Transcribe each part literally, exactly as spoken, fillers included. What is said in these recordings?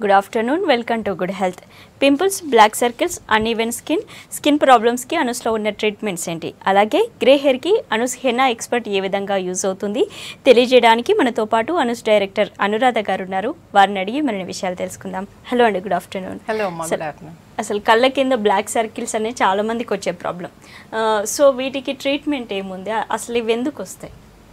good afternoon. Welcome to Good Health. Pimples, black circles, uneven skin, skin problems ki Anoo's lo unna treatments enti. Alage grey hair ki Anoo's henna expert ఏ విధంగా use అవుతుంది తెలియజేయడానికి మనతో పాటు Anoo's director Anuradha గారు ఉన్నారు. వారిని అడిగి మరిన్ని విషయాలు తెలుసుకుందాం. హలో అండి, గుడ్ ఆఫ్టర్నూన్. హలో అమ్మా, గుడ్ ఆఫ్టర్నూన్. అసలు కళ్ళ కింద బ్లాక్ సర్కిల్స్ అనే చాలా మందికి వచ్చే ప్రాబ్లం. సో వీటికి ట్రీట్మెంట్ ఏముంది, అసలు ఇవి ఎందుకు వస్తాయి?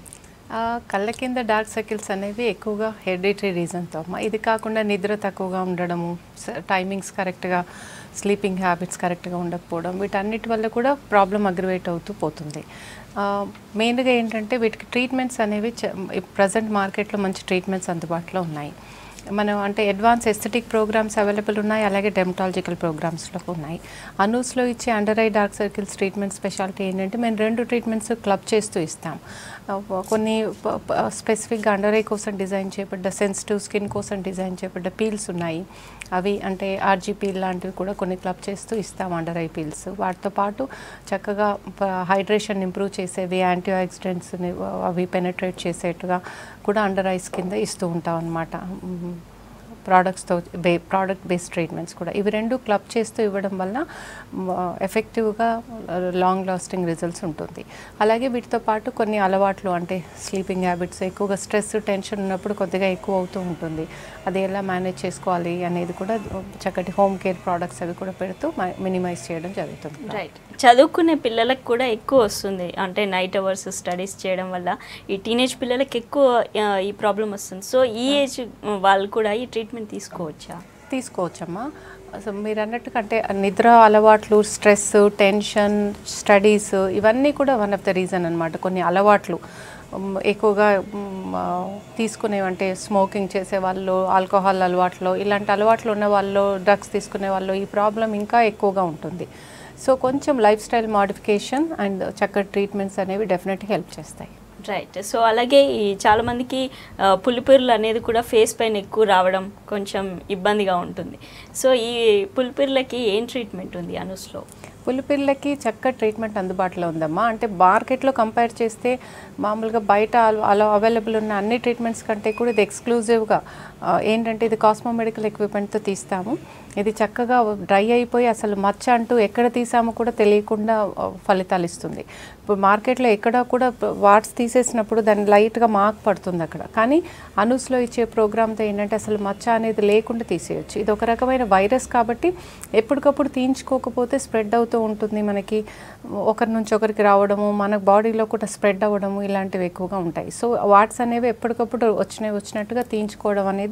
కళ్ళ కింద డార్క్ సర్కిల్స్ అనేవి ఎక్కువగా హెరిడిటరీ రీజన్తో అమ్మా. ఇది కాకుండా నిద్ర తక్కువగా ఉండడము, టైమింగ్స్ కరెక్ట్గా, స్లీపింగ్ హ్యాబిట్స్ కరెక్ట్గా ఉండకపోవడం, వీటన్నిటి వల్ల కూడా ప్రాబ్లం అగ్రివేట్ అవుతూ పోతుంది. మెయిన్గా ఏంటంటే వీటికి ట్రీట్మెంట్స్ అనేవి ప్రజెంట్ మార్కెట్లో మంచి ట్రీట్మెంట్స్ అందుబాటులో ఉన్నాయి. మనం అంటే అడ్వాన్స్ ఎస్థెటిక్ ప్రోగ్రామ్స్ అవైలబుల్ ఉన్నాయి, అలాగే డెర్మటాలజికల్ ప్రోగ్రామ్స్లో ఉన్నాయి. అనూస్లో ఇచ్చే under eye dark circles treatment speciality ఏంటంటే మేము రెండు ట్రీట్మెంట్స్ క్లబ్ చేస్తూ ఇస్తాం. కొన్ని స్పెసిఫిక్గా అండర్ ఐ కోసం డిజైన్ చేయబడ్డ, సెన్సిటివ్ స్కిన్ కోసం డిజైన్ చేయబడ్డ పీల్స్ ఉన్నాయి. అవి అంటే ఆర్జీ పీల్ లాంటివి కూడా కొన్ని క్లబ్ చేస్తూ ఇస్తాం అండర్ ఐ పీల్స్. వాటితో పాటు చక్కగా హైడ్రేషన్ ఇంప్రూవ్ చేసేవి, యాంటీ ఆక్సిడెంట్స్ని అవి పెనట్రేట్ చేసేట్టుగా కూడా అండర్ ఐస్ కింద ఇస్తూ ఉంటాం అన్నమాట. ప్రోడక్ట్స్తో బే ప్రోడక్ట్ బేస్డ్ ట్రీట్మెంట్స్ కూడా ఇవి రెండు క్లబ్ చేస్తూ ఇవ్వడం వల్ల ఎఫెక్టివ్గా లాంగ్ లాస్టింగ్ రిజల్ట్స్ ఉంటుంది. అలాగే వీటితో పాటు కొన్ని అలవాట్లు అంటే స్లీపింగ్ హ్యాబిట్స్, ఎక్కువగా స్ట్రెస్ టెన్షన్ ఉన్నప్పుడు కొద్దిగా ఎక్కువ అవుతూ ఉంటుంది. అది ఎలా మేనేజ్ చేసుకోవాలి అనేది కూడా చక్కటి హోమ్ కేర్ ప్రోడక్ట్స్ అవి కూడా పెడుతూ మినిమైజ్ చేయడం జరుగుతుంది. రైట్. చదువుకునే పిల్లలకు కూడా ఎక్కువ వస్తుంది, అంటే నైట్ అవర్స్ స్టడీస్ చేయడం వల్ల ఈ టీనేజ్ పిల్లలకి ఎక్కువ ఈ ప్రాబ్లం వస్తుంది. సో ఈ ఏజ్ వాళ్ళు కూడా ఈ ట్రీట్మెంట్ తీసుకోవచ్చా? తీసుకోవచ్చమ్మా. అసలు మీరు అన్నట్టుగా అంటే నిద్ర అలవాట్లు, స్ట్రెస్, టెన్షన్, స్టడీస్ ఇవన్నీ కూడా వన్ ఆఫ్ ద రీజన్ అనమాట. కొన్ని అలవాట్లు ఎక్కువగా తీసుకునేవంటే స్మోకింగ్ చేసే వాళ్ళు, ఆల్కహాల్ అలవాట్లు, ఇలాంటి అలవాట్లు ఉన్న వాళ్ళు, డ్రగ్స్ తీసుకునే వాళ్ళు ఈ ప్రాబ్లం ఇంకా ఎక్కువగా ఉంటుంది. సో కొంచెం లైఫ్ స్టైల్ మోడిఫికేషన్ అండ్ చక్కటి ట్రీట్మెంట్స్ అనేవి డెఫినెట్గా హెల్ప్ చేస్తాయి. రైట్. సో అలాగే ఈ చాలామందికి పులిపిర్లు అనేది కూడా ఫేస్ పైన ఎక్కువ రావడం కొంచెం ఇబ్బందిగా ఉంటుంది. సో ఈ పులిపిర్లకి ఏం ట్రీట్మెంట్ ఉంది అనూస్లో? పులిపిర్లకి చక్కటి ట్రీట్మెంట్ అందుబాటులో ఉందమ్మా. అంటే మార్కెట్లో కంపేర్ చేస్తే మామూలుగా బయట అలా అవైలబుల్ ఉన్న అన్ని ట్రీట్మెంట్స్ కంటే కూడా ఇది ఎక్స్క్లూజివ్గా ఏంటంటే ఇది కాస్మో మెడికల్ ఎక్విప్మెంట్తో తీస్తాము. ఇది చక్కగా డ్రై అయిపోయి అసలు మచ్చ అంటూ ఎక్కడ తీసామో కూడా తెలియకుండా ఫలితాలు ఇస్తుంది. ఇప్పుడు మార్కెట్లో ఎక్కడ కూడా వాట్స్ తీసేసినప్పుడు దాన్ని లైట్గా మార్క్ పడుతుంది అక్కడ. కానీ అనూస్లో ఇచ్చే ప్రోగ్రామ్తో ఏంటంటే అసలు మచ్చ అనేది లేకుండా తీసేయచ్చు. ఇది ఒక రకమైన వైరస్ కాబట్టి ఎప్పటికప్పుడు తీయించుకోకపోతే స్ప్రెడ్ అవుతూ ఉంటుంది. మనకి ఒకరి నుంచి ఒకరికి రావడము, మన బాడీలో కూడా స్ప్రెడ్ అవ్వడము ఇలాంటివి ఎక్కువగా ఉంటాయి. సో వాట్స్ అనేవి ఎప్పటికప్పుడు వచ్చినవి వచ్చినట్టుగా తీయించుకోవడం అనేది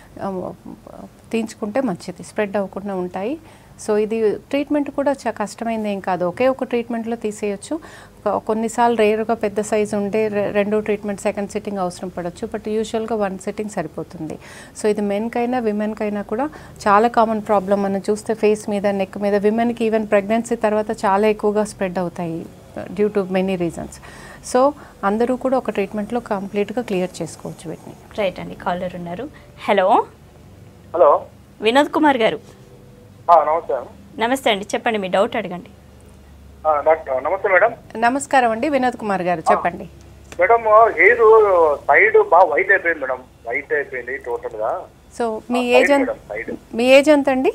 తీయించుకుంటే మంచిది, స్ప్రెడ్ అవ్వకుండా ఉంటాయి. సో ఇది ట్రీట్మెంట్ కూడా చాలా కష్టమైంది ఏం కాదు, ఒకే ఒక ట్రీట్మెంట్లో తీసేయచ్చు. కొన్నిసార్లు రేరుగా పెద్ద సైజు ఉంటే రెండో ట్రీట్మెంట్ సెకండ్ సిట్టింగ్ అవసరం పడవచ్చు, బట్ యూజువల్గా వన్ సిట్టింగ్ సరిపోతుంది. సో ఇది మెన్కైనా విమెన్కైనా కూడా చాలా కామన్ ప్రాబ్లం. మనం చూస్తే ఫేస్ మీద, నెక్ మీద, విమెన్కి ఈవెన్ ప్రెగ్నెన్సీ తర్వాత చాలా ఎక్కువగా స్ప్రెడ్ అవుతాయి due to many reasons. So అందరూ కూడా ఒక ట్రీట్మెంట్లో కంప్లీట్గా క్లియర్ చేసుకోవచ్చు వీటిని. రైట్ అండి, కాలర్ ఉన్నారు. హలో హలో వినోద్ కుమార్ గారు. నమస్తే నమస్తే అండి, చెప్పండి మీ డౌట్ అడగండి. నమస్తే మేడం. నమస్కారం అండి, వినోద్ కుమార్ గారు చెప్పండి. మేడం హెయిర్ సైడ్ బాగా వైట్ అయిపోయింది మేడం, వైట్ అయిపోయింది టోటల్ గా. సో మీ ఏజ్ ఎంత? మీ ఏజ్ ఎంత అండి?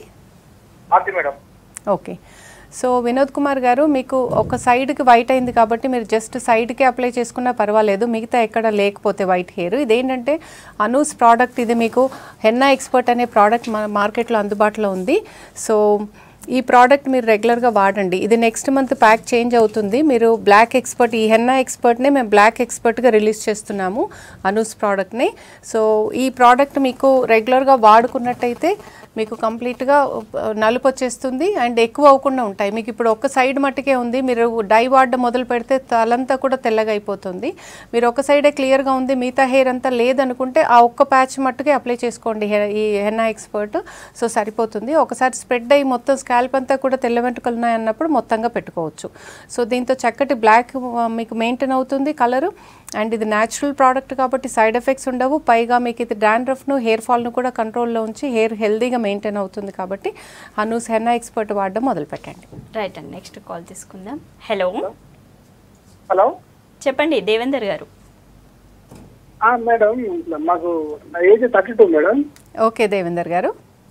Madam. Okay. So Vinod Kumar garu, మీకు ఒక సైడ్కి వైట్ అయింది కాబట్టి మీరు జస్ట్ సైడ్కి అప్లై చేసుకున్నా పర్వాలేదు, మిగతా ఎక్కడ లేకపోతే వైట్ హెయిర్. ఇదేంటంటే అనూస్ ప్రోడక్ట్, ఇది మీకు హెన్నా ఎక్స్పర్ట్ అనే ప్రోడక్ట్ మార్కెట్లో అందుబాటులో ఉంది. సో ఈ ప్రోడక్ట్ మీరు రెగ్యులర్గా వాడండి. ఇది నెక్స్ట్ మంత్ ప్యాక్ చేంజ్ అవుతుంది. మీరు బ్లాక్ ఎక్స్పర్ట్, ఈ హెన్నా ఎక్స్పర్ట్నే మేము బ్లాక్ ఎక్స్పర్ట్గా రిలీజ్ చేస్తున్నాము అనూస్ ప్రోడక్ట్ని. సో ఈ ప్రోడక్ట్ మీకు రెగ్యులర్గా వాడుకున్నట్టయితే మీకు కంప్లీట్గా నలుపు వచ్చేస్తుంది అండ్ ఎక్కువ అవ్వకుండా ఉంటాయి. మీకు ఇప్పుడు ఒక్క సైడ్ మట్టుకే ఉంది, మీరు డై వాడడం మొదలు పెడితే తలంతా కూడా తెల్లగా అయిపోతుంది. మీరు ఒక సైడే క్లియర్గా ఉంది, మిగతా హెయిర్ అంతా లేదనుకుంటే ఆ ఒక్క ప్యాచ్ మట్టుకే అప్లై చేసుకోండి ఈ హెన్నా ఎక్స్పర్ట్. సో సరిపోతుంది. ఒకసారి స్ప్రెడ్ అయ్యి మొత్తం స్కాల్ప్ అంతా కూడా తెల్ల వెంట్రుకలు ఉన్నాయి అన్నప్పుడు మొత్తంగా పెట్టుకోవచ్చు. సో దీంతో చక్కటి బ్లాక్ మీకు మెయింటైన్ అవుతుంది కలరు. అండ్ ఇది న్యాచురల్ ప్రోడక్ట్ కాబట్టి సైడ్ ఎఫెక్ట్స్ ఉండవు. పైగా మీకు ఇది డాండ్రఫ్ను, హెయిర్ ఫాల్ను కూడా కంట్రోల్లో ఉంచి హెయిర్ హెల్దీగా మెయింటైన్ అవుతుంది. కాబట్టి అనూస్ హెన్నా ఎక్స్పర్ట్ వాడడం మొదలు పెట్టండి. రైట్ అండి, నెక్స్ట్ కాల్ తీసుకుందాం. హలో హలో చెప్పండి దేవేందర్ గారు. మేడం మాకు age thirty two madam. Okay Devender garu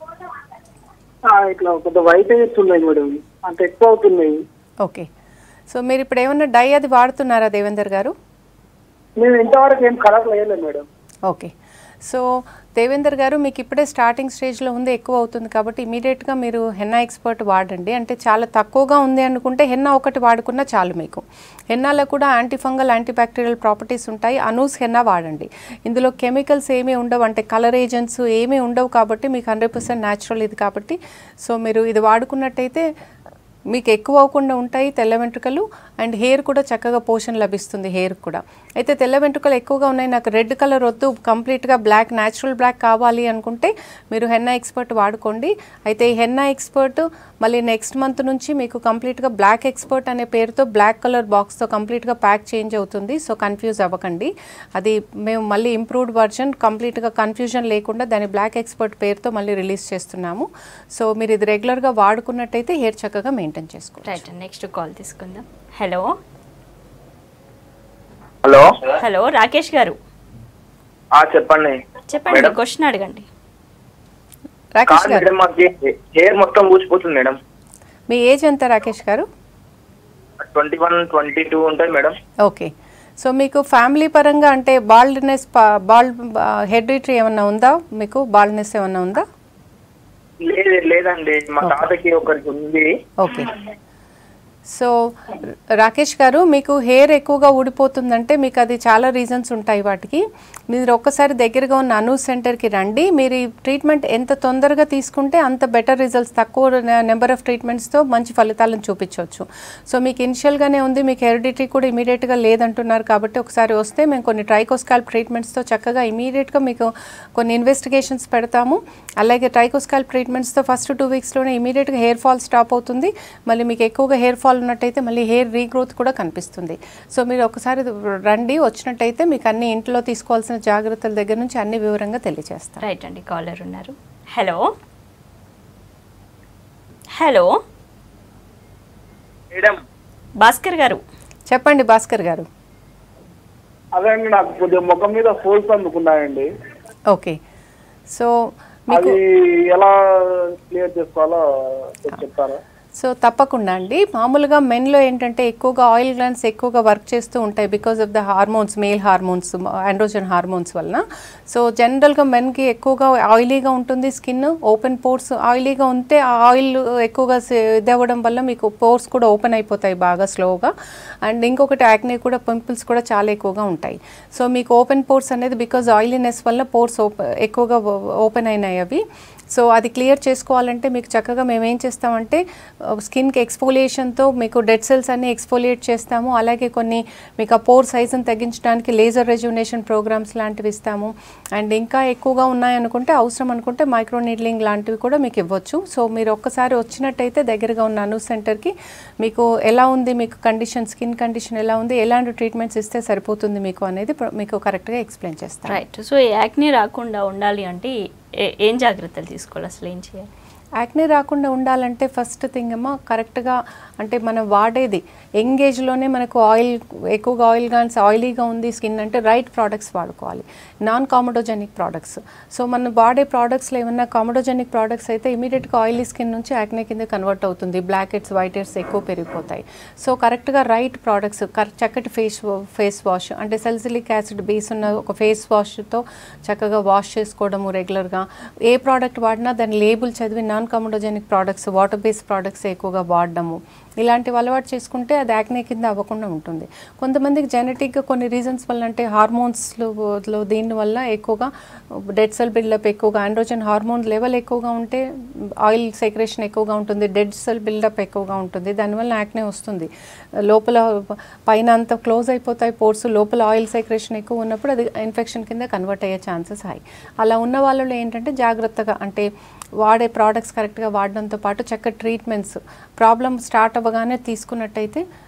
ఇట్లా కొంత వైట్ వేస్తున్నాయి మేడం, అంత ఎక్కువ అవుతున్నాయి. ఓకే, సో మీరు ఇప్పుడు ఏమన్నా డై అది వాడుతున్నారా దేవేందర్ గారు? మేము ఇంతవరకు ఏం కలర్ వేయలేదు మేడం. ఓకే, సో దేవేందర్ గారు మీకు ఇప్పుడే స్టార్టింగ్ స్టేజ్లో ఉంది, ఎక్కువ అవుతుంది కాబట్టి ఇమీడియట్గా మీరు హెన్నా ఎక్స్పర్ట్ వాడండి. అంటే చాలా తక్కువగా ఉంది అనుకుంటే హెన్నా ఒకటి వాడుకున్నా చాలు మీకు. హెన్నాలో కూడా anti fungal anti bacterial properties ఉంటాయి. అనూస్ హెన్నా వాడండి. ఇందులో కెమికల్స్ ఏమీ ఉండవు, అంటే కలర్ ఏజెంట్స్ ఏమీ ఉండవు కాబట్టి మీకు హండ్రెడ్ పర్సెంట్ న్యాచురల్ ఇది కాబట్టి. సో మీరు ఇది వాడుకున్నట్టయితే మీకు ఎక్కువ అవ్వకుండా ఉంటాయి తెల్ల వెంట్రుకలు, అండ్ హెయిర్ కూడా చక్కగా పోషణ లభిస్తుంది హెయిర్ కూడా. అయితే తెల్ల వెంట్రుకలు ఎక్కువగా ఉన్నాయి, నాకు రెడ్ కలర్ వద్దు, కంప్లీట్గా బ్లాక్ న్యాచురల్ బ్లాక్ కావాలి అనుకుంటే మీరు హెన్నా ఎక్స్పర్ట్ వాడుకోండి. అయితే ఈ హెన్నా ఎక్స్పర్ట్ మళ్ళీ నెక్స్ట్ మంత్ నుంచి మీకు కంప్లీట్గా బ్లాక్ ఎక్స్పర్ట్ అనే పేరుతో బ్లాక్ కలర్ బాక్స్తో కంప్లీట్గా ప్యాక్ చేంజ్ అవుతుంది. సో కన్ఫ్యూజ్ అవ్వకండి, అది మేము మళ్ళీ ఇంప్రూవ్డ్ వర్జన్ కంప్లీట్గా కన్ఫ్యూజన్ లేకుండా దాని బ్లాక్ ఎక్స్పర్ట్ పేరుతో మళ్ళీ రిలీజ్ చేస్తున్నాము. సో మీరు ఇది రెగ్యులర్గా వాడుకున్నట్టయితే హెయిర్ చక్కగా మెయింటైన్ చేసుకోండి. రైట్, నెక్స్ట్ కాల్ తీసుకుందాం. Hello hello hello Rakesh garu చెప్పండి. చెప్పండి, క్వశ్చన్ అడగండి. రాకేష్ గారు, హెయిర్ మొత్తం ఊసిపోతుంది మేడం. మీ ఏజ్ ఎంత Rakesh garu? Twenty one twenty two ఉంటుంది మేడం. ఓకే, సో మీకు ఫ్యామిలీ పరంగా అంటే బాల్డ్నెస్ బాల్డ్ హెరిడిటరీ ఏమన్నా ఉందా? మీకు బాల్డ్నెస్ ఏమన్నా ఉందా? లేదు లేదండి, మా తాతకి ఒకరికి ఉంది. ఓకే, సో రాకేష్ గారు మీకు హెయిర్ ఎక్కువగా ఊడిపోతుందంటే మీకు అది చాలా రీజన్స్ ఉంటాయి వాటికి. మీరు ఒక్కసారి దగ్గరగా ఉన్న అనూ సెంటర్కి రండి. మీరు ఈ ట్రీట్మెంట్ ఎంత తొందరగా తీసుకుంటే అంత బెటర్ రిజల్ట్స్, తక్కువ నెంబర్ ఆఫ్ ట్రీట్మెంట్స్తో మంచి ఫలితాలను చూపించవచ్చు. సో మీకు ఇనిషియల్గానే ఉంది, మీకు హెరిడిటరీ కూడా ఇమీడియట్గా లేదంటున్నారు కాబట్టి ఒకసారి వస్తే మేము కొన్ని ట్రైకోస్కాల్ప్ ట్రీట్మెంట్స్తో చక్కగా ఇమీడియట్గా మీకు కొన్ని ఇన్వెస్టిగేషన్స్ పెడతాము. అలాగే ట్రైకోస్కాల్ప్ ట్రీట్మెంట్స్తో ఫస్ట్ టూ వీక్స్లోనే ఇమీడియట్గా హెయిర్ ఫాల్ స్టాప్ అవుతుంది. మళ్ళీ మీకు ఎక్కువగా హెయిర్ ఫాల్ ఉన్నట్టయితే మళ్ళీ హెయిర్ రీగ్రోత్ కూడా కనిపిస్తుంది. సో మీరు ఒకసారి రండి, వచ్చినట్టయితే మీకు అన్ని ఇంట్లో తీసుకోవాల్సిన జాగ్రత్తల దగ్గర నుంచి అన్ని వివరంగా తెలియజేస్తాం. రైట్ అండి, కాలర్ ఉన్నారు. హలో హలో మేడం, భాస్కర్ గారు చెప్పండి. భాస్కర్ గారు, అదే అండి, నాకు కొద్దిగా ముఖం మీద ఫోల్స్ అందుకున్నాయండి. ఓకే, సో మీకు అది ఎలా క్లియర్ చేసుకోవాలో చెప్తారా? సో తప్పకుండా అండి. మామూలుగా మెన్లో ఏంటంటే ఎక్కువగా ఆయిల్ గ్లాండ్స్ ఎక్కువగా వర్క్ చేస్తూ ఉంటాయి because of the hormones, male hormones, androgen hormones వలన. సో జనరల్గా మెన్కి ఎక్కువగా ఆయిలీగా ఉంటుంది స్కిన్, ఓపెన్ పోర్స్ ఆయిలీగా ఉంటే ఆ ఆయిల్ ఎక్కువగా ఇది అవ్వడం వల్ల మీకు పోర్స్ కూడా ఓపెన్ అయిపోతాయి బాగా స్లోగా. అండ్ ఇంకొకటి యాక్నే కూడా, పింపుల్స్ కూడా చాలా ఎక్కువగా ఉంటాయి. సో మీకు ఓపెన్ పోర్స్ అనేది బికాజ్ ఆయిలీనెస్ వల్ల పోర్స్ ఎక్కువగా ఓపెన్ అయినాయి అవి. సో అది క్లియర్ చేసుకోవాలంటే మీకు చక్కగా మేము ఏం చేస్తామంటే స్కిన్కి ఎక్స్ఫోలియేషన్తో మీకు డెడ్ సెల్స్ అన్ని ఎక్స్ఫోలియేట్ చేస్తాము. అలాగే కొన్ని మీకు ఆ పోర్ సైజుని తగ్గించడానికి లేజర్ రెజ్యునేషన్ ప్రోగ్రామ్స్ లాంటివి ఇస్తాము. అండ్ ఇంకా ఎక్కువగా ఉన్నాయనుకుంటే, అవసరం అనుకుంటే మైక్రో నీడ్లింగ్ లాంటివి కూడా మీకు ఇవ్వచ్చు. సో మీరు ఒక్కసారి వచ్చినట్టయితే దగ్గరగా ఉన్న అనూ సెంటర్కి మీకు ఎలా ఉంది, మీకు కండిషన్, స్కిన్ కండిషన్ ఎలా ఉంది, ఎలాంటి ట్రీట్మెంట్స్ ఇస్తే సరిపోతుంది మీకు అనేది మీకు కరెక్ట్గా ఎక్స్ప్లెయిన్ చేస్తాను. రైట్, సో యాక్నీ రాకుండా ఉండాలి అంటే ఏం జాగ్రత్తలు తీసుకోవాలి, అసలు ఏం చేయాలి? యాక్నే రాకుండా ఉండాలంటే ఫస్ట్ థింగ్ ఏమో కరెక్ట్గా, అంటే మనం వాడేది యంగ్ ఏజ్లోనే మనకు ఆయిల్ ఎక్కువగా ఆయిల్ గాన్స్ ఆయిలీగా ఉంది స్కిన్ అంటే రైట్ ప్రోడక్ట్స్ వాడుకోవాలి, నాన్ కామడోజెనిక్ ప్రోడక్ట్స్. సో మనం వాడే ప్రోడక్ట్స్లో ఏమన్నా కామడోజెనిక్ ప్రోడక్ట్స్ అయితే ఇమీడియట్గా ఆయిలీ స్కిన్ నుంచి యాక్నే కింద కన్వర్ట్ అవుతుంది, బ్లాక్ హెడ్స్ వైట్ హెడ్స్ ఎక్కువ పెరిగిపోతాయి. సో కరెక్ట్గా రైట్ ప్రోడక్ట్స్, చక్కటి ఫేస్ ఫేస్ వాష్ అంటే సల్సిలిక్ యాసిడ్ బేస్ ఉన్న ఒక ఫేస్ వాష్తో చక్కగా వాష్ చేసుకోవడము రెగ్యులర్గా. ఏ ప్రోడక్ట్ వాడినా దాని లేబుల్ చదివి non comedogenic products, water based products ఎక్కువగా వాడడము, ఇలాంటివి అలవాటు చేసుకుంటే అది యాక్నే కింద అవ్వకుండా ఉంటుంది. కొంతమందికి జెనెటిక్గా కొన్ని రీజన్స్ వల్ల అంటే హార్మోన్స్లో దీనివల్ల ఎక్కువగా డెడ్ సెల్ బిల్డప్ ఎక్కువగా, ఆండ్రోజన్ హార్మోన్ లెవెల్ ఎక్కువగా ఉంటే ఆయిల్ సెక్రేషన్ ఎక్కువగా ఉంటుంది, డెడ్ సెల్ బిల్డప్ ఎక్కువగా ఉంటుంది, దానివల్ల యాక్నే వస్తుంది. లోపల పైన అంతా క్లోజ్ అయిపోతాయి పోర్స్, లోపల ఆయిల్ సెక్రేషన్ ఎక్కువ ఉన్నప్పుడు అది ఇన్ఫెక్షన్ కింద కన్వర్ట్ అయ్యే ఛాన్సెస్ హై. అలా ఉన్న వాళ్ళలో ఏంటంటే జాగ్రత్తగా అంటే వాడే ప్రోడక్ట్స్ కరెక్ట్గా వాడడంతో పాటు చక్కటి ట్రీట్మెంట్స్, ప్రాబ్లమ్ స్టార్ట్ అవ్వగానే తీసుకున్నట్టయితే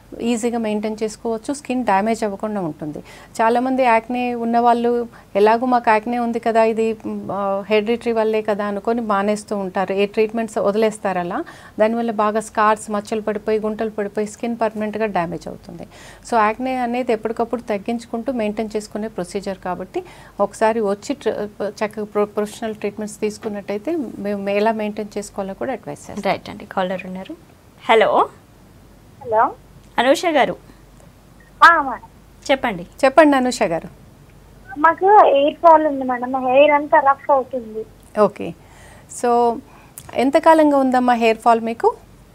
ఈజీగా మెయింటైన్ చేసుకోవచ్చు, స్కిన్ డ్యామేజ్ అవ్వకుండా ఉంటుంది. చాలామంది యాక్నే ఉన్నవాళ్ళు ఎలాగో మాకు యాక్నే ఉంది కదా, ఇది హెరిడిటరీ వల్లే కదా అనుకొని మానేస్తూ ఉంటారు, ఏ ట్రీట్మెంట్స్ వదిలేస్తారు. అలా దానివల్ల బాగా స్కార్స్, మచ్చలు పడిపోయి, గుంటలు పడిపోయి స్కిన్ పర్మనెంట్గా డ్యామేజ్ అవుతుంది. సో యాక్నే అనేది ఎప్పటికప్పుడు తగ్గించుకుంటూ మెయింటైన్ చేసుకునే ప్రొసీజర్ కాబట్టి ఒకసారి వచ్చి చక్కగా ప్రొఫెషనల్ ట్రీట్మెంట్స్ తీసుకున్నట్టయితే మేము ఎలా మెయింటైన్ చేసుకోవాలో కూడా అడ్వైస్ చేస్తాం. రైట్ అండి, కాలర్ ఉన్నారు. హలో హలో అనూష గారు ఆ, మేడం చెప్పండి చెప్పండి అనూష గారు. మాకు హెయిర్ ఫాల్ ఉంది మేడం, హెయిర్ అంతా రఫ్ అవుతుంది. ఓకే, సో ఎంతకాలంగా ఉందమ్మా హెయిర్ ఫాల్ మీకు?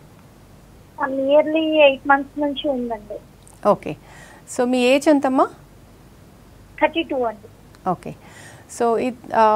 నియర్లీ ఎయిట్ మంత్స్ నుంచి ఉందండి. ఓకే, సో మీ ఏజ్ ఎంతమ్మా? థర్టీ టూ అండి. ఓకే, సో ఇది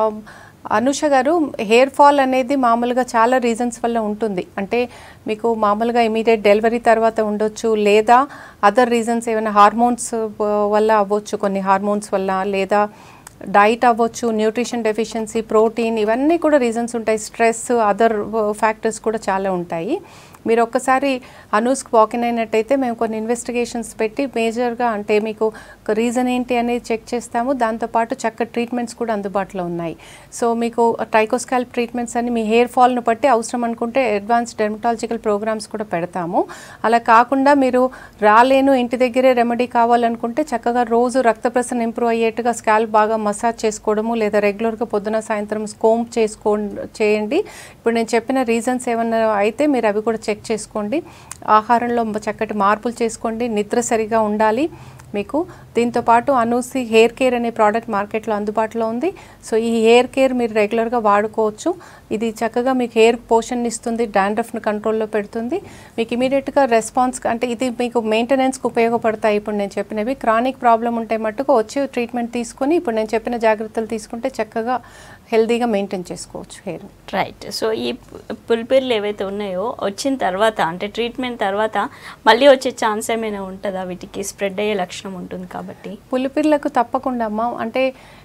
అనూష గారు, హెయిర్ ఫాల్ అనేది మామూలుగా చాలా రీజన్స్ వల్ల ఉంటుంది. అంటే మీకు మామూలుగా ఇమీడియట్ డెలివరీ తర్వాత ఉండొచ్చు, లేదా అదర్ రీజన్స్ ఏమైనా హార్మోన్స్ వల్ల అవ్వచ్చు, కొన్ని హార్మోన్స్ వల్ల, లేదా డైట్ అవ్వచ్చు, న్యూట్రిషన్ డెఫిషియన్సీ, ప్రోటీన్, ఇవన్నీ కూడా రీజన్స్ ఉంటాయి. స్ట్రెస్, అదర్ ఫ్యాక్టర్స్ కూడా చాలా ఉంటాయి. మీరు ఒక్కసారి అనూస్కి వాకిన్ అయినట్టయితే మేము కొన్ని ఇన్వెస్టిగేషన్స్ పెట్టి మేజర్గా అంటే మీకు రీజన్ ఏంటి అనేది చెక్ చేస్తాము. దాంతోపాటు చక్కటి ట్రీట్మెంట్స్ కూడా అందుబాటులో ఉన్నాయి. సో మీకు ట్రైకోస్కాల్ప్ ట్రీట్మెంట్స్ అని మీ హెయిర్ ఫాల్ను బట్టి అవసరం అనుకుంటే అడ్వాన్స్ డెర్మటాలజికల్ ప్రోగ్రామ్స్ కూడా పెడతాము. అలా కాకుండా మీరు రాలేను, ఇంటి దగ్గరే రెమెడీ కావాలనుకుంటే చక్కగా రోజు రక్త ప్రసరణ ఇంప్రూవ్ అయ్యేట్టుగా స్కాల్ప్ బాగా మసాజ్ చేసుకోవడము, లేదా రెగ్యులర్గా పొద్దున సాయంత్రం కోంబ్ చేసుకో చేయండి. ఇప్పుడు నేను చెప్పిన రీజన్స్ ఏమన్నా అయితే మీరు అవి కూడా చెక్ చేసుకోండి. ఆహారంలో చక్కటి మార్పులు చేసుకోండి, నిద్ర సరిగా ఉండాలి మీకు. దీంతోపాటు అనూసి హెయిర్ కేర్ అనే ప్రోడక్ట్ మార్కెట్లో అందుబాటులో ఉంది. సో ఈ హెయిర్ కేర్ మీరు రెగ్యులర్గా వాడుకోవచ్చు. ఇది చక్కగా మీకు హెయిర్ పోషన్ ఇస్తుంది, డాండ్రఫ్ను కంట్రోల్లో పెడుతుంది. మీకు ఇమీడియట్గా రెస్పాన్స్ అంటే ఇది మీకు మెయింటెనెన్స్కి ఉపయోగపడతాయి. ఇప్పుడు నేను చెప్పినవి క్రానిక్ ప్రాబ్లం ఉంటే మట్టుకు వచ్చి ట్రీట్మెంట్ తీసుకొని ఇప్పుడు నేను చెప్పిన జాగ్రత్తలు తీసుకుంటే చక్కగా హెల్దీగా మెయింటైన్ చేసుకోవచ్చు హెయిర్. రైట్, సో ఈ పులిపిర్లు ఏవైతే ఉన్నాయో వచ్చిన తర్వాత అంటే ట్రీట్మెంట్ తర్వాత మళ్ళీ వచ్చే ఛాన్స్ ఏమైనా ఉంటుందా? వీటికి స్ప్రెడ్ అయ్యే లక్షణం ఉంటుంది కాబట్టి. పులిపిర్లకు తప్పకుండా అమ్మ, అంటే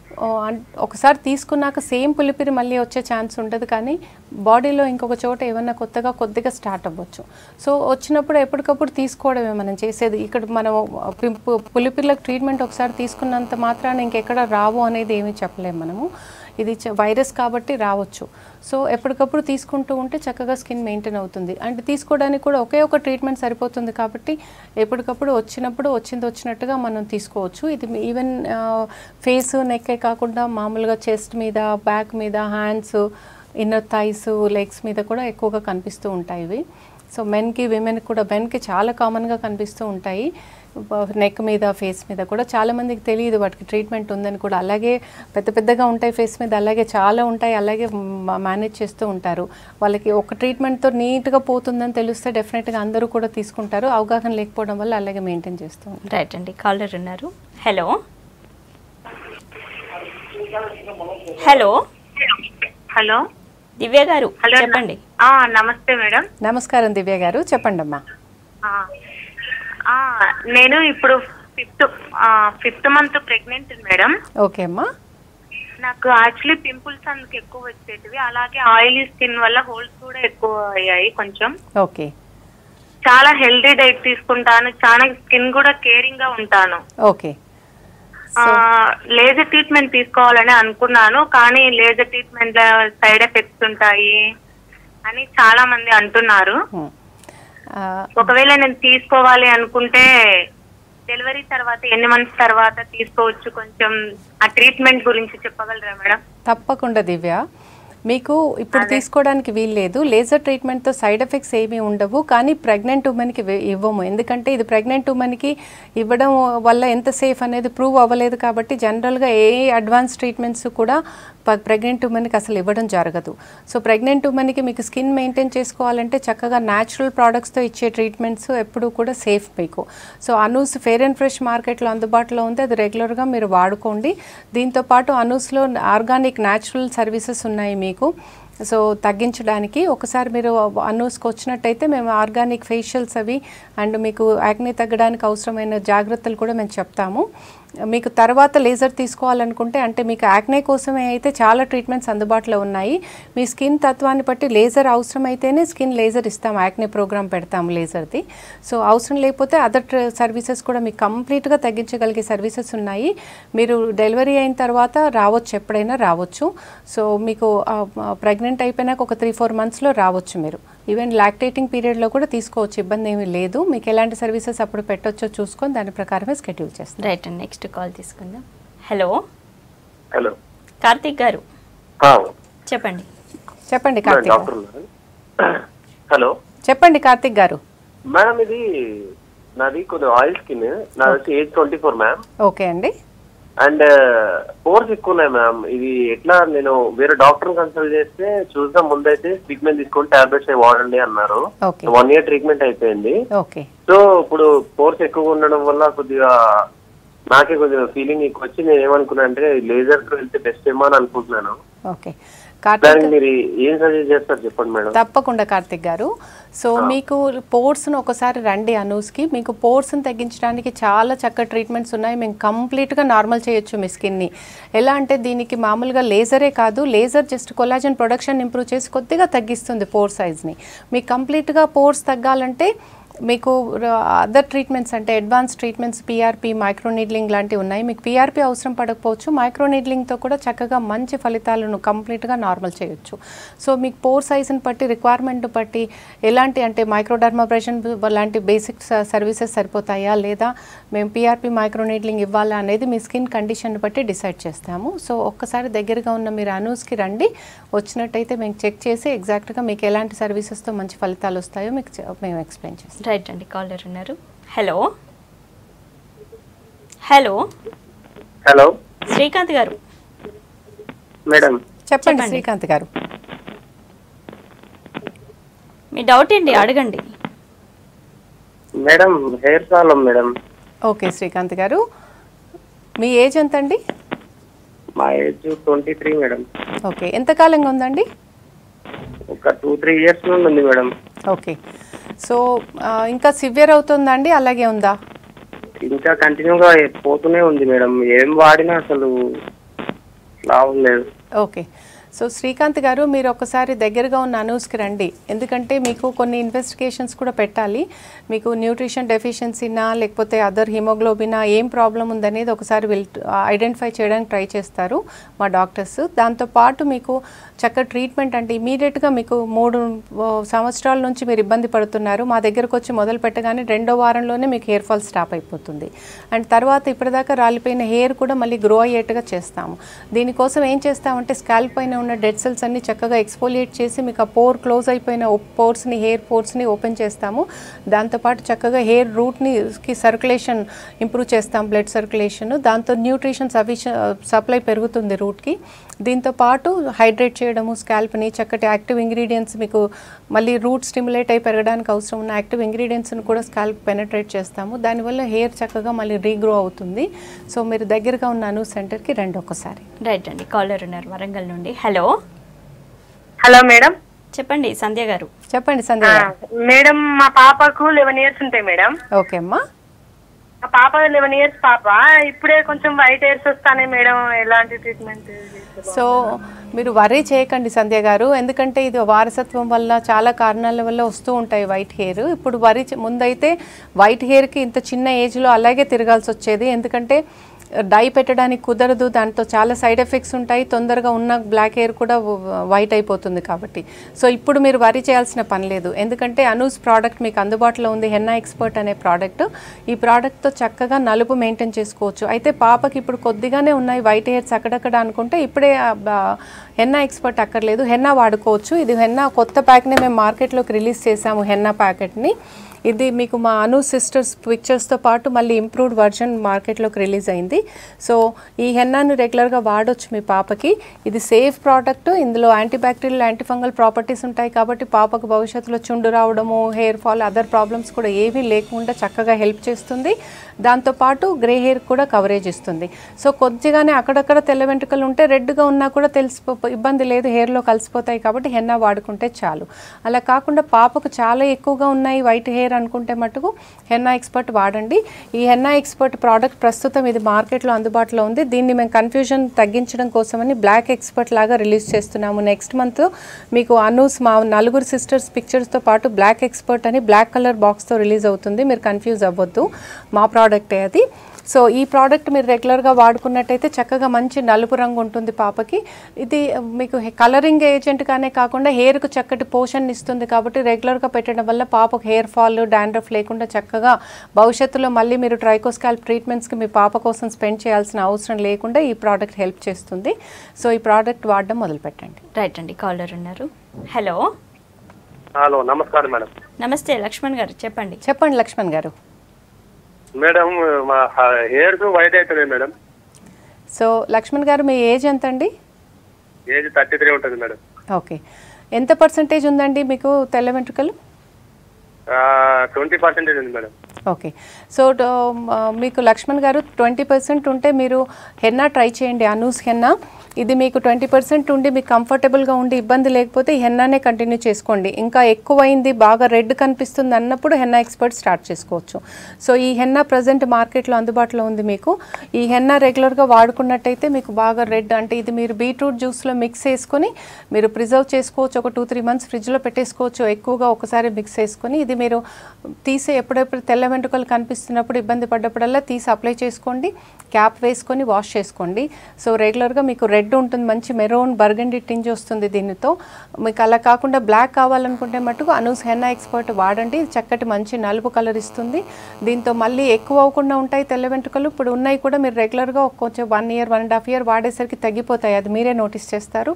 ఒకసారి తీసుకున్నాక సేమ్ పులిపిరి మళ్ళీ వచ్చే ఛాన్స్ ఉంటుంది, కానీ బాడీలో ఇంకొక చోట ఏమన్నా కొత్తగా కొద్దిగా స్టార్ట్ అవ్వచ్చు. సో వచ్చినప్పుడు ఎప్పటికప్పుడు తీసుకోవడమే మనం చేసేది. ఇక్కడ మనం పులిపిర్లకు ట్రీట్మెంట్ ఒకసారి తీసుకున్నంత మాత్రాన ఇంకెక్కడ రావు అనేది ఏమీ చెప్పలేము మనము. ఇది వైరస్ కాబట్టి రావచ్చు. సో ఎప్పటికప్పుడు తీసుకుంటూ ఉంటే చక్కగా స్కిన్ మెయింటైన్ అవుతుంది. అంటే తీసుకోవడానికి కూడా ఒకే ఒక ట్రీట్మెంట్ సరిపోతుంది కాబట్టి ఎప్పటికప్పుడు వచ్చినప్పుడు వచ్చింది వచ్చినట్టుగా మనం తీసుకోవచ్చు. ఇది ఈవెన్ ఫేస్, నెక్కే కాకుండా మామూలుగా చెస్ట్ మీద, బ్యాక్ మీద, హ్యాండ్స్, ఇన్నర్ థైస్, లెగ్స్ మీద కూడా ఎక్కువగా కనిపిస్తూ ఉంటాయి ఇవి. సో మెన్కి, విమెన్కి కూడా, మెన్కి చాలా కామన్గా కనిపిస్తూ ఉంటాయి. నెక్ మీద, ఫేస్ మీద కూడా చాలామందికి తెలియదు వాటికి ట్రీట్మెంట్ ఉందని కూడా. అలాగే పెద్ద పెద్దగా ఉంటాయి ఫేస్ మీద, అలాగే చాలా ఉంటాయి, అలాగే మేనేజ్ చేస్తూ ఉంటారు. వాళ్ళకి ఒక ట్రీట్మెంట్తో నీట్గా పోతుందని తెలిస్తే డెఫినెట్గా అందరూ కూడా తీసుకుంటారు. అవగాహన లేకపోవడం వల్ల అలాగే మెయింటైన్ చేస్తూ ఉంటారు. రైట్ అండి, కాలర్ ఉన్నారు. హలో హలో హలో దివ్య గారు చెప్పండి. నమస్తే మేడం. నమస్కారం దివ్య గారు, చెప్పండి అమ్మా. నేను ఇప్పుడు fifth fifth month pregnant madam. Okay అమ్మా. నాకు యాక్చువల్లీ పింపుల్స్ అందుకు ఎక్కువ వచ్చేటివి, అలాగే ఆయిలీ స్కిన్ వల్ల హోల్స్ కూడా ఎక్కువ అయ్యాయి కొంచెం. ఓకే, చాలా హెల్దీ డైట్ తీసుకుంటాను, చాలా స్కిన్ కూడా కేరింగ్ గా ఉంటాను. ఓకే, లేజర్ ట్రీట్మెంట్ తీసుకోవాలని అనుకున్నాను, కానీ లేజర్ ట్రీట్మెంట్ సైడ్ ఎఫెక్ట్స్ ఉంటాయి అని చాలా మంది అంటున్నారు. ఒకవేళ నేను తీసుకోవాలి అనుకుంటే డెలివరీ తర్వాత ఎన్ని మంత్స్ తర్వాత తీసుకోవచ్చు? కొంచెం ఆ ట్రీట్మెంట్ గురించి చెప్పగలరా మేడం? తప్పకుండా దివ్య, మీకు ఇప్పుడు తీసుకోవడానికి వీల్లేదు. లేజర్ ట్రీట్మెంట్తో సైడ్ ఎఫెక్ట్స్ ఏమీ ఉండవు, కానీ ప్రెగ్నెంట్ ఉమెన్కి ఇవ్వము. ఎందుకంటే ఇది ప్రెగ్నెంట్ ఉమెన్కి ఇవ్వడం వల్ల ఎంత సేఫ్ అనేది ప్రూవ్ అవ్వలేదు కాబట్టి జనరల్గా ఏ అడ్వాన్స్ ట్రీట్మెంట్స్ కూడా ప్రెగ్నెంట్ ఉమెన్కి అసలు ఇవ్వడం జరగదు. సో ప్రెగ్నెంట్ ఉమెన్కి మీకు స్కిన్ మెయింటైన్ చేసుకోవాలంటే చక్కగా న్యాచురల్ ప్రోడక్ట్స్తో ఇచ్చే ట్రీట్మెంట్స్ ఎప్పుడూ కూడా సేఫ్ మీకు. So Anu's fair and fresh మార్కెట్లో అందుబాటులో ఉంది, అది రెగ్యులర్గా మీరు వాడుకోండి. దీంతోపాటు అనూస్లో ఆర్గానిక్ న్యాచురల్ సర్వీసెస్ ఉన్నాయి మీకు. సో తగ్గించడానికి ఒకసారి మీరు అనూస్కి వచ్చినట్టయితే మేము ఆర్గానిక్ ఫేషియల్స్ అవి అండ్ మీకు యాక్నే తగ్గడానికి అవసరమైన జాగ్రత్తలు కూడా మేము చెప్తాము. మీకు తర్వాత లేజర్ తీసుకోవాలనుకుంటే అంటే మీకు యాక్నే కోసమే అయితే చాలా ట్రీట్మెంట్స్ అందుబాటులో ఉన్నాయి. మీ స్కిన్ తత్వాన్ని బట్టి లేజర్ అవసరం అయితేనే స్కిన్ లేజర్ ఇస్తాం, యాక్నే ప్రోగ్రామ్ పెడతాం లేజర్ది. సో అవసరం లేకపోతే అదర్ సర్వీసెస్ కూడా మీకు కంప్లీట్గా తగ్గించగలిగే సర్వీసెస్ ఉన్నాయి. మీరు డెలివరీ అయిన తర్వాత రావచ్చు, ఎప్పుడైనా రావచ్చు. సో మీకు ప్రెగ్నెంట్ అయిపోయినాక ఒక త్రీ ఫోర్ మంత్స్లో రావచ్చు. మీరు ఈవెన్ లాక్టేటింగ్ పీరియడ్లో కూడా తీసుకోవచ్చు, ఇబ్బంది ఏమీ లేదు. మీకు ఎలాంటి సర్వీసెస్ అప్పుడు పెట్టొచ్చో చూసుకొని దాని ప్రకారమే షెడ్యూల్ చేస్తాం. రైట్ అండి, నెక్స్ట్ కాల్ తీసుకుందాం. హలో హలో కార్తిక్ గారు చెప్పండి. చెప్పండి కార్తిక్ డాక్టర్ హలో చెప్పండి కార్తిక్ గారు. మేడం ఇది నాది కొద్దిగా ఆయిల్ స్కిన్, నాది age twenty four ma'am. Okay అండి. అండ్ పోర్స్ ఎక్కువ ఉన్నాయి మ్యామ్. ఇది ఎట్లా, నేను వేరే డాక్టర్ కన్సల్ట్ చేస్తే చూద్దాం ముందైతే ట్రీట్మెంట్ తీసుకొని టాబ్లెట్స్ అవి వాడండి అన్నారు. వన్ ఇయర్ ట్రీట్మెంట్ అయిపోయింది. సో ఇప్పుడు పోర్స్ ఎక్కువ ఉండడం వల్ల కొద్దిగా నాకే కొద్దిగా ఫీలింగ్ ఎక్కువ వచ్చి నేను ఏమనుకున్నా అంటే లేజర్ కు వెళ్తే బెస్ట్ ఏమో అని అనుకుంటున్నాను. ఓకే మీరు ఏం సజెస్ట్ చేస్తారు చెప్పండి మేడం. తప్పకుండా కార్తిక్ గారు. సో మీకు పోర్స్ను ఒకసారి రండి అనూస్కి. మీకు పోర్స్ని తగ్గించడానికి చాలా చక్కటి ట్రీట్మెంట్స్ ఉన్నాయి. మేము కంప్లీట్గా నార్మల్ చేయొచ్చు మీ స్కిన్ని. ఎలా అంటే దీనికి మామూలుగా లేజరే కాదు, laser just collagen production improve చేసి కొద్దిగా తగ్గిస్తుంది పోర్ సైజ్ని. మీకు కంప్లీట్గా పోర్స్ తగ్గాలంటే మీకు అదర్ ట్రీట్మెంట్స్ అంటే advance treatments PRP, micro needling లాంటివి ఉన్నాయి. మీకు పీఆర్పీ అవసరం పడకపోవచ్చు, మైక్రో నీడ్లింగ్తో కూడా చక్కగా మంచి ఫలితాలను కంప్లీట్గా నార్మల్ చేయొచ్చు. సో మీకు పోర్ సైజ్ని బట్టి, రిక్వైర్మెంట్ బట్టి ఎలాంటి అంటే మైక్రోడర్మాబ్రేషన్ లాంటి బేసిక్ సర్వీసెస్ సరిపోతాయా లేదా మేము పీఆర్పీ, మైక్రో నీడ్లింగ్ ఇవ్వాలా అనేది మీ స్కిన్ కండిషన్ బట్టి డిసైడ్ చేస్తాము. సో ఒక్కసారి దగ్గరగా ఉన్న మీరు అనూస్కి రండి. వచ్చినట్టయితే మేము చెక్ చేసి ఎగ్జాక్ట్గా మీకు ఎలాంటి సర్వీసెస్తో మంచి ఫలితాలు వస్తాయో మీకు మేము ఎక్స్ప్లెయిన్ చేస్తాం. రైట్ అండి, కాలర్ ఉన్నారు. హలో హలో హలో శ్రీకాంత్ గారు మేడం. చెప్పండి శ్రీకాంత్ గారు, మీ డౌట్ ఏంటి అడగండి. Madam hair problem madam. Okay Srikanth garu, మీ ఏజ్ ఎంత అండి? మా age twenty three madam. Okay, ఎంతకాలంగా ఉందండి? ఒక టూ త్రీ ఇయర్స్ నుండి ఉంది మేడం. ఓకే, సో ఇంకా సివియర్ అవుతుందా అండి, అలాగే ఉందా? ఇంకా కంటిన్యూగా పోతూనే ఉంది మేడం. ఏం వాడినా అసలు లాభం లేదు. ఓకే, సో శ్రీకాంత్ గారు మీరు ఒకసారి దగ్గరగా ఉన్న అనూస్కి రండి. ఎందుకంటే మీకు కొన్ని ఇన్వెస్టిగేషన్స్ కూడా పెట్టాలి. మీకు న్యూట్రిషన్ డెఫిషియన్సీనా లేకపోతే అదర్ హిమోగ్లోబినా ఏం ప్రాబ్లం ఉందనేది ఒకసారి విల్ ఐడెంటిఫై చేయడానికి ట్రై చేస్తారు మా డాక్టర్స్. దాంతోపాటు మీకు చక్కగా ట్రీట్మెంట్ అంటే ఇమీడియట్గా మీకు మూడు సంవత్సరాల నుంచి మీరు ఇబ్బంది పడుతున్నారు, మా దగ్గరకు వచ్చి మొదలు పెట్టగానే రెండో వారంలోనే మీకు హెయిర్ ఫాల్ స్టాప్ అయిపోతుంది. అండ్ తర్వాత ఇప్పటిదాకా రాలిపోయిన హెయిర్ కూడా మళ్ళీ గ్రో అయ్యేట్టుగా చేస్తాము. దీనికోసం ఏం చేస్తామంటే స్కాల్ప్ పైన ఉన్న డెడ్ సెల్స్ అన్ని చక్కగా ఎక్స్ఫోలియేట్ చేసి మీకు ఆ పోర్ క్లోజ్ అయిపోయిన పోర్స్ని, హెయిర్ పోర్స్ని ఓపెన్ చేస్తాము. దాంతోపాటు చక్కగా హెయిర్ రూట్ని కి సర్క్యులేషన్ ఇంప్రూవ్ చేస్తాం, బ్లడ్ సర్క్యులేషన్. దాంతో న్యూట్రిషన్ సఫిషియ సప్లై పెరుగుతుంది రూట్కి. దీంతో పాటు హైడ్రేట్ చేయడము స్కాల్ప్ని, చక్కటి యాక్టివ్ ఇంగ్రీడియంట్స్ మీకు మళ్ళీ రూట్ స్టిమ్యులేట్ అయి పెరగడానికి అవసరం ఉన్న యాక్టివ్ ఇంగ్రీడియంట్స్ని కూడా స్కాల్ప్ పెనట్రేట్ చేస్తాము. దానివల్ల హెయిర్ చక్కగా మళ్ళీ రీగ్రో అవుతుంది. సో మీరు దగ్గరగా ఉన్న అనూ సెంటర్కి రండి ఒకసారి. రైట్ అండి, కాలర్ ఉన్నారు వరంగల్ నుండి. Hello hello madam. చెప్పండి సంధ్య గారు. చెప్పండి సంధ్య గారు. మేడం మా పాపకు లెవెన్ ఇయర్స్ ఉంటాయి మేడం. ఓకే అమ్మా. మా పాప లెవెన్ ఇయర్స్ పాప, ఇప్పుడే కొంచెం వైట్ హెయిర్స్ వస్తాయి మేడం, ఎలాంటి ట్రీట్మెంట్? సో మీరు వరీ చేయకండి సంధ్య గారు, ఎందుకంటే ఇది వారసత్వం వల్ల చాలా కారణాల వల్ల వస్తూ ఉంటాయి వైట్ హెయిర్. ఇప్పుడు వరీ ముందైతే వైట్ హెయిర్కి ఇంత చిన్న ఏజ్లో అలాగే తిరగాల్సి వచ్చేది, ఎందుకంటే డై పెట్టడానికి కుదరదు, దాంతో చాలా సైడ్ ఎఫెక్ట్స్ ఉంటాయి, తొందరగా ఉన్న బ్లాక్ హెయిర్ కూడా వైట్ అయిపోతుంది. కాబట్టి సో ఇప్పుడు మీరు వరీ చేయాల్సిన పని లేదు, ఎందుకంటే అనూస్ ప్రోడక్ట్ మీకు అందుబాటులో ఉంది, హెన్నా ఎక్స్పర్ట్ అనే ప్రోడక్ట్. ఈ ప్రోడక్ట్తో చక్కగా నలుపు మెయింటైన్ చేసుకోవచ్చు. అయితే పాపకి ఇప్పుడు కొద్దిగానే ఉన్నాయి వైట్ హెయిర్స్ అక్కడక్కడ అనుకుంటే ఇప్పుడే హెన్నా ఎక్స్పర్ట్ అక్కర్లేదు, హెన్నా వాడుకోవచ్చు. ఇది హెన్నా కొత్త ప్యాక్ని మేము మార్కెట్లోకి రిలీజ్ చేసాము, హెన్నా ప్యాకెట్ని. ఇది మీకు మా అను సిస్టర్స్ పిక్చర్స్తో పాటు మళ్ళీ ఇంప్రూవ్డ్ వర్జన్ మార్కెట్లోకి రిలీజ్ అయింది. సో ఈ హెన్నాను రెగ్యులర్గా వాడొచ్చు మీ పాపకి. ఇది సేఫ్ ప్రోడక్ట్, ఇందులో యాంటీబ్యాక్టీరియల్, యాంటీఫంగల్ ప్రాపర్టీస్ ఉంటాయి కాబట్టి పాపకు భవిష్యత్తులో చుండు రావడము, హెయిర్ ఫాల్, అదర్ ప్రాబ్లమ్స్ కూడా ఏవీ లేకుండా చక్కగా హెల్ప్ చేస్తుంది. దాంతోపాటు గ్రే హెయిర్ కూడా కవరేజ్ ఇస్తుంది. సో కొద్దిగానే అక్కడక్కడ తెల్ల వెంట్రుకలు ఉంటే రెడ్గా ఉన్నా కూడా తెలిసిపో ఇబ్బంది లేదు, హెయిర్లో కలిసిపోతాయి కాబట్టి హెన్నా వాడుకుంటే చాలు. అలా కాకుండా పాపకు చాలా ఎక్కువగా ఉన్నాయి వైట్ హెయిర్ అనుకుంటే మటుకు హెన్నా ఎక్స్పర్ట్ వాడండి. ఈ హెన్నా ఎక్స్పర్ట్ ప్రోడక్ట్ ప్రస్తుతం ఇది మార్కెట్ మార్కెట్లో అందుబాటులో ఉంది. దీన్ని మేము కన్ఫ్యూజన్ తగ్గించడం కోసమని బ్లాక్ ఎక్స్పర్ట్ లాగా రిలీజ్ చేస్తున్నాము. నెక్స్ట్ మంత్ మీకు అనూస్ మా నలుగురు సిస్టర్స్ పిక్చర్స్తో పాటు బ్లాక్ ఎక్స్పర్ట్ అని బ్లాక్ కలర్ బాక్స్తో రిలీజ్ అవుతుంది. మీరు కన్ఫ్యూజ్ అవ్వద్దు, మా ప్రోడక్టే అది. సో ఈ ప్రోడక్ట్ మీరు రెగ్యులర్గా వాడుకున్నట్టయితే చక్కగా మంచి నలుపు రంగు ఉంటుంది పాపకి. ఇది మీకు కలరింగ్ ఏజెంట్గానే కాకుండా హెయిర్కు చక్కటి పోషణ ఇస్తుంది కాబట్టి రెగ్యులర్గా పెట్టడం వల్ల పాపకు హెయిర్ ఫాల్ డాండ్రఫ్ లేకుండా చక్కగా భవిష్యత్తులో మళ్ళీ మీరు ట్రైకోస్కాల్ప్ ట్రీట్మెంట్స్కి మీ పాప కోసం స్పెండ్ చేయాల్సిన అవసరం లేకుండా ఈ ప్రోడక్ట్ హెల్ప్ చేస్తుంది. సో ఈ ప్రోడక్ట్ వాడడం మొదలు పెట్టండి. రైట్ అండి, కాలర్ ఉన్నారు. హలో హలో నమస్కారం మేడం. నమస్తే లక్ష్మణ్ గారు, చెప్పండి. చెప్పండి లక్ష్మణ్ గారు. మేడం మా హెయిర్ వైట్ అవుతుంది మేడం. సో లక్ష్మణ్ గారు మీ ఏజ్ ఎంత అండి? ఏజ్ థర్టీ త్రీ ఉంటుంది మేడం. ఓకే, ఎంత పర్సంటేజ్ ఉందండి మీకు తెల్ల వెంట్రుకలు? ట్వంటీ పర్సెంటేజ్ ఉంది మేడం. ఓకే, సో మీకు లక్ష్మణ్ గారు ట్వంటీ పర్సెంట్ ఉంటే మీరు హెన్నా ట్రై చేయండి, అనూస్ హెన్నా. ఇది మీకు ట్వంటీ పర్సెంట్ ఉండి మీకు కంఫర్టబుల్గా ఉండి ఇబ్బంది లేకపోతే ఈ హెన్నానే కంటిన్యూ చేసుకోండి. ఇంకా ఎక్కువైంది బాగా రెడ్ కనిపిస్తుంది అన్నప్పుడు హెన్నా ఎక్స్పర్ట్ స్టార్ట్ చేసుకోవచ్చు. సో ఈ హెన్నా ప్రజెంట్ మార్కెట్లో అందుబాటులో ఉంది మీకు. ఈ హెన్నా రెగ్యులర్గా వాడుకున్నట్టయితే మీకు బాగా రెడ్ అంటే ఇది మీరు బీట్రూట్ జ్యూస్లో మిక్స్ చేసుకొని మీరు ప్రిజర్వ్ చేసుకోవచ్చు. ఒక టూ త్రీ మంత్స్ ఫ్రిడ్జ్లో పెట్టేసుకోవచ్చు. ఎక్కువగా ఒకసారి మిక్స్ చేసుకొని ఇది మీరు తీసే ఎప్పుడెప్పుడు తెల్ల వెంట్రుకలు కనిపిస్తున్నప్పుడు ఇబ్బంది పడ్డప్పుడల్లా తీసి అప్లై చేసుకోండి. క్యాప్ వేసుకొని వాష్ చేసుకోండి. సో రెగ్యులర్గా మీకు రెడ్ ఉంటుంది, మంచి మెరూన్ బర్గండి టింజ్ వస్తుంది దీనితో. మీకు అలా కాకుండా బ్లాక్ కావాలనుకుంటే మటుకు అనూస్ హెన్నా ఎక్స్పర్ట్ వాడండి. చక్కటి మంచి నలుపు కలర్ ఇస్తుంది. దీంతో మళ్ళీ ఎక్కువ అవ్వకుండా ఉంటాయి తెల్ల వెంట్రుకలు. ఇప్పుడు ఉన్నాయి కూడా మీరు రెగ్యులర్గా కొంచెం one year one and half year వాడేసరికి తగ్గిపోతాయి, అది మీరే నోటీస్ చేస్తారు.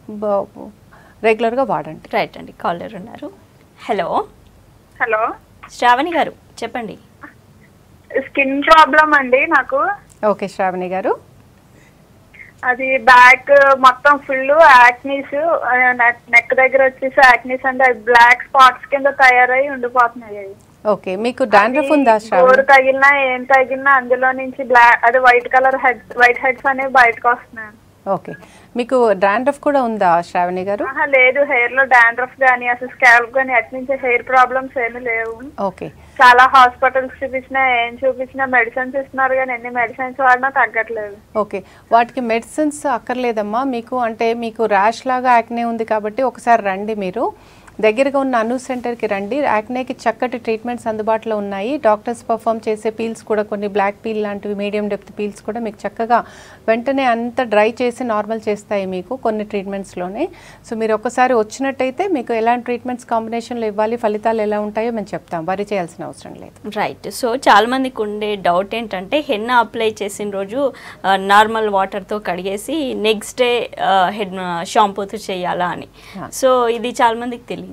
రెగ్యులర్గా వాడండి. రైట్ అండి, కాలర్ ఉన్నారు. హలో హలో శ్రావణి గారు, చెప్పండి. స్కిన్ ప్రాబ్లం అండి నాకు. ఓకే శ్రావణి గారు. అది బ్యాక్ మొత్తం ఫుల్ యాక్నీస్, నెక్ దగ్గర వచ్చేసి యాక్నీస్ అంటే బ్లాక్ స్పాట్స్ కింద తయారై ఉండిపోతున్నాయి. ఓకే, మీకు డాండ్రఫ్ ఉందా శ్రావణి? గోరు తగిలినా ఏం తగిలినా అందులో నుంచి బ్లాక్ అది white colour heads white heads అనేవి బయటకు వస్తున్నాయి. ఓకే, మీకు డాండ్రఫ్ కూడా ఉందా శ్రావణి గారు? లేదు, హెయిర్ లో డాండ్రఫ్ గానీ అసలు స్కాల్ప్ గానీ అటు నుంచి హెయిర్ ప్రాబ్లమ్స్ ఏమీ లేవు. ఓకే, చాలా హాస్పిటల్స్ చూపించినా ఏం చూపించినా మెడిసిన్స్ ఇస్తున్నారు కానీ ఎన్ని మెడిసిన్స్ వాడినా తగ్గట్లేదు. ఓకే, వాటికి మెడిసిన్స్ అక్కర్లేదమ్మా మీకు. అంటే మీకు ర్యాష్ లాగా యాక్నే ఉంది కాబట్టి ఒకసారి రండి, మీరు దగ్గరగా ఉన్న అను సెంటర్కి రండి. యాక్నేకి చక్కటి ట్రీట్మెంట్స్ అందుబాటులో ఉన్నాయి. డాక్టర్స్ పర్ఫామ్ చేసే పీల్స్ కూడా కొన్ని బ్లాక్ పీల్ లాంటివి మీడియం డెప్త్ పీల్స్ కూడా మీకు చక్కగా వెంటనే అంత డ్రై చేసి నార్మల్ చేస్తాయి మీకు కొన్ని ట్రీట్మెంట్స్లోనే. సో మీరు ఒక్కసారి వచ్చినట్టయితే మీకు ఎలాంటి ట్రీట్మెంట్స్ కాంబినేషన్లో ఇవ్వాలి, ఫలితాలు ఎలా ఉంటాయో మేము చెప్తాం, వరి చేయాల్సిన అవసరం లేదు. రైట్. సో చాలా మందికి ఉండే డౌట్ ఏంటంటే హెన్నా అప్లై చేసిన రోజు నార్మల్ వాటర్తో కడిగేసి నెక్స్ట్ డే హెడ్ షాంపూతో చేయాలా అని. సో ఇది చాలా మందికి తెలియదు.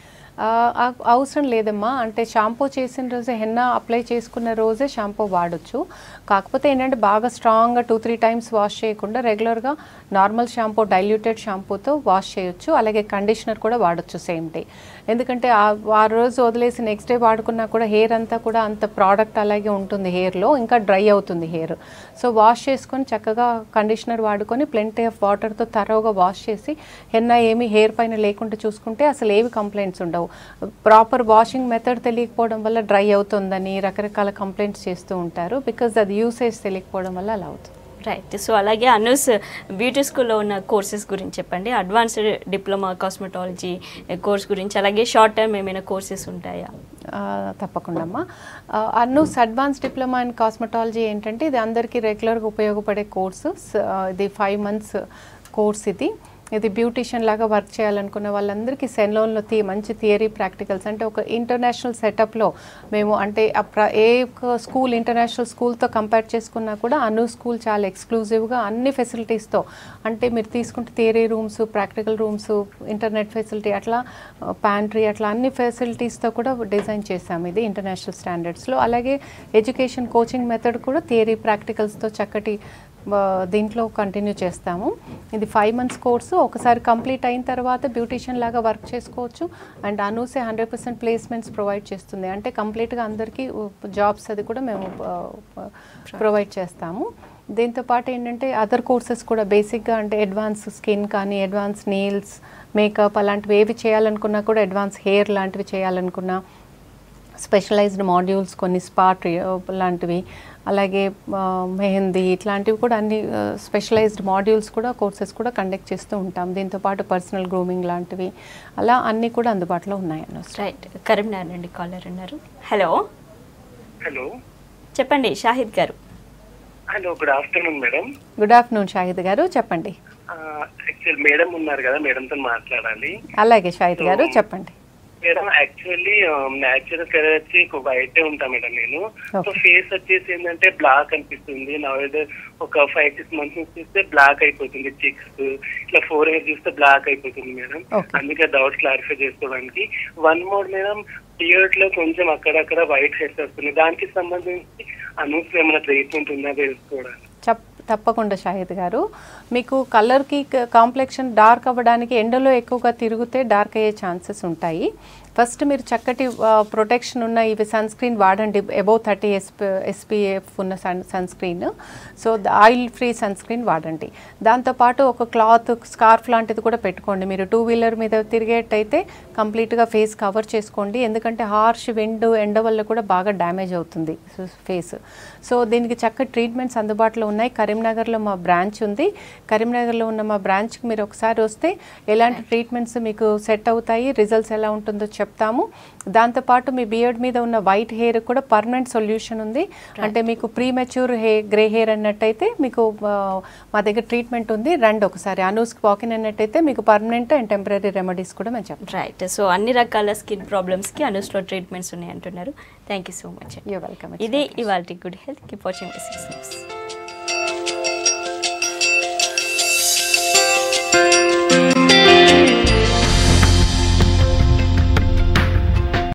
అవసరం లేదమ్మా. అంటే షాంపూ చేసిన రోజే హెన్నా అప్లై చేసుకున్న రోజే షాంపూ వాడచ్చు. కాకపోతే ఏంటంటే బాగా స్ట్రాంగ్గా టూ త్రీ టైమ్స్ వాష్ చేయకుండా రెగ్యులర్గా నార్మల్ షాంపూ డైల్యూటెడ్ షాంపూతో వాష్ చేయొచ్చు. అలాగే కండిషనర్ కూడా వాడచ్చు సేమ్ డే. ఎందుకంటే ఆ రోజు వదిలేసి నెక్స్ట్ డే వాడుకున్నా కూడా హెయిర్ అంతా కూడా అంత ప్రోడక్ట్ అలాగే ఉంటుంది హెయిర్లో, ఇంకా డ్రై అవుతుంది హెయిర్. సో వాష్ చేసుకొని చక్కగా కండిషనర్ వాడుకొని ప్లెంటీ ఆఫ్ వాటర్తో తరోగా వాష్ చేసి హెన్నా ఏమి హెయిర్ పైన లేకుండా చూసుకుంటే అసలు ఏవి కంప్లైంట్స్ ఉండవు. ప్రాపర్ వాషింగ్ మెథడ్ తెలియకపోవడం వల్ల డ్రై అవుతుందని రకరకాల కంప్లైంట్స్ చేస్తూ ఉంటారు. బికాజ్ అది యూసేజ్ తెలియకపోవడం వల్ల అలా అవుతుంది. రైట్. సో అలాగే అనూస్ బ్యూటీ స్కూల్లో ఉన్న కోర్సెస్ గురించి చెప్పండి. అడ్వాన్స్డ్ డిప్లొమా కాస్మెటాలజీ కోర్స్ గురించి, అలాగే షార్ట్ టర్మ్ ఏమైనా కోర్సెస్ ఉంటాయా? తప్పకుండా అమ్మా. Anoos advance diploma in cosmetology ఏంటంటే ఇది అందరికీ రెగ్యులర్గా ఉపయోగపడే కోర్సు. ఇది ఫైవ్ మంత్స్ కోర్స్. ఇది ఇది బ్యూటిషియన్ లాగా వర్క్ చేయాలనుకున్న వాళ్ళందరికీ సెలోన్లో థీ మంచి థియరీ ప్రాక్టికల్స్ అంటే ఒక ఇంటర్నేషనల్ సెటప్లో మేము అంటే ఏ స్కూల్ ఇంటర్నేషనల్ స్కూల్తో కంపేర్ చేసుకున్నా కూడా అను స్కూల్ చాలా ఎక్స్క్లూజివ్గా అన్ని ఫెసిలిటీస్తో, అంటే మీరు తీసుకుంటే theory rooms, practical rooms, internet facility, అట్లా ప్యాంట్రీ, అట్లా అన్ని ఫెసిలిటీస్తో కూడా డిజైన్ చేసాము ఇది ఇంటర్నేషనల్ స్టాండర్డ్స్లో. అలాగే ఎడ్యుకేషన్ కోచింగ్ మెథడ్ కూడా థియరీ ప్రాక్టికల్స్తో చక్కటి దీంట్లో కంటిన్యూ చేస్తాము. ఇది ఫైవ్ మంత్స్ కోర్సు. ఒకసారి కంప్లీట్ అయిన తర్వాత బ్యూటిషియన్ లాగా వర్క్ చేసుకోవచ్చు. అండ్ అనూసే హండ్రెడ్ పర్సెంట్ ప్లేస్మెంట్స్ ప్రొవైడ్ చేస్తుంది. అంటే కంప్లీట్గా అందరికీ జాబ్స్ అది కూడా మేము ప్రొవైడ్ చేస్తాము. దీంతోపాటు ఏంటంటే అదర్ కోర్సెస్ కూడా బేసిక్గా అంటే అడ్వాన్స్ స్కిన్ కానీ, అడ్వాన్స్ నెయిల్స్, మేకప్ అలాంటివి ఏవి చేయాలనుకున్నా కూడా, అడ్వాన్స్ హెయిర్ లాంటివి చేయాలనుకున్నా, స్పెషలైజ్డ్ మాడ్యూల్స్ కొన్ని స్పా లాంటివి, అలాగే మెహందీ ఇట్లాంటివి కూడా అన్ని స్పెషలైజ్డ్ మాడ్యూల్స్ కూడా కోర్సెస్ కూడా కండక్ట్ చేస్తూ ఉంటాం. దీంతోపాటు పర్సనల్ గ్రూమింగ్ లాంటివి అలా అన్నీ కూడా అందుబాటులో ఉన్నాయి అన్న. రైట్, కరీంనగర్ నుండి కాలర్ ఉన్నారు. హలో హలో చెప్పండి Shahid garu. Hello, good afternoon madam. Good afternoon Shahid garu, చెప్పండి. యాక్చువల్ మేడం ఉన్నారు కదా, మేడంతో మాట్లాడాలి. అలాగే షాహిద్ గారు చెప్పండి. మేడం యాక్చువల్లీ న్యాచురల్ కలర్ వచ్చి వైట్ ఉంటా మేడం నేను. సో ఫేస్ వచ్చేసి ఏంటంటే బ్లాక్ అనిపిస్తుంది. నా ఒక ఫైవ్ సిక్స్ మంత్స్ నుంచి చూస్తే బ్లాక్ అయిపోతుంది. చిక్స్ ఇట్లా ఫోర్ హెయిర్ చూస్తే బ్లాక్ అయిపోతుంది మేడం. అందుకే డౌట్స్ క్లారిఫై చేసుకోవడానికి. వన్ మోర్ మేడం, టియర్ట్ లో కొంచెం అక్కడక్కడ వైట్ హెయిర్స్ వస్తుంది. దానికి సంబంధించి అనూస్ ఏమైనా ట్రీట్మెంట్ ఉందా తెలుసుకోవడానికి? తప్పకుండా షాహిద్ గారు, మీకు కలర్కి కాంప్లెక్షన్ డార్క్ అవ్వడానికి ఎండలో ఎక్కువగా తిరిగితే డార్క్ అయ్యే ఛాన్సెస్ ఉంటాయి. ఫస్ట్ మీరు చక్కటి ప్రొటెక్షన్ ఉన్న ఇవి సన్ స్క్రీన్ వాడండి, అబౌవ్ థర్టీ ఎస్పీ ఎస్పీఎఫ్ ఉన్న sun sun screen. So oil free sun screen వాడండి. దాంతోపాటు ఒక క్లాత్ స్కార్ఫ్ లాంటిది కూడా పెట్టుకోండి. మీరు టూ వీలర్ మీద తిరిగేటైతే కంప్లీట్గా ఫేస్ కవర్ చేసుకోండి, ఎందుకంటే హార్ష్ విండ్ ఎండ వల్ల కూడా బాగా డ్యామేజ్ అవుతుంది ఫేస్. సో దీనికి చక్కటి ట్రీట్మెంట్స్ అందుబాటులో ఉన్నాయి. కరీంనగర్లో మా బ్రాంచ్ ఉంది. కరీంనగర్లో ఉన్న మా బ్రాంచ్కి మీరు ఒకసారి వస్తే ఎలాంటి ట్రీట్మెంట్స్ మీకు సెట్ అవుతాయి, రిజల్ట్స్ ఎలా ఉంటుందో చెప్తాము. దాంతోపాటు మీ బియర్డ్ మీద ఉన్న వైట్ హెయిర్ కూడా పర్మనెంట్ సొల్యూషన్ ఉంది. అంటే మీకు ప్రీమెచ్యూర్ హెయిర్ గ్రే హెయిర్ అన్నట్టయితే మీకు మా దగ్గర ట్రీట్మెంట్ ఉంది, రండి ఒకసారి. అనూస్కి వాకిన్ అన్నట్టయితే మీకు పర్మనెంట్ అండ్ టెంపరీ రెమెడీస్ కూడా మేము చెప్తాం. రైట్, సో అన్ని రకాల స్కిన్ ప్రాబ్లమ్స్కి అనూస్లో ట్రీట్మెంట్స్ ఉన్నాయి అంటున్నారు. Thank you so much. You welcome. ఇది ఇవాల్టి గుడ్ హెల్త్. Keep watching.